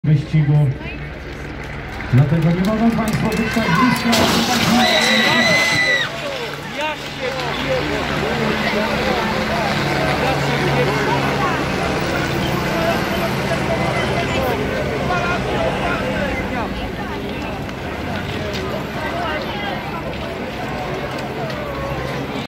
wyścigu. Dlatego nie mogą Państwo być tak blisko.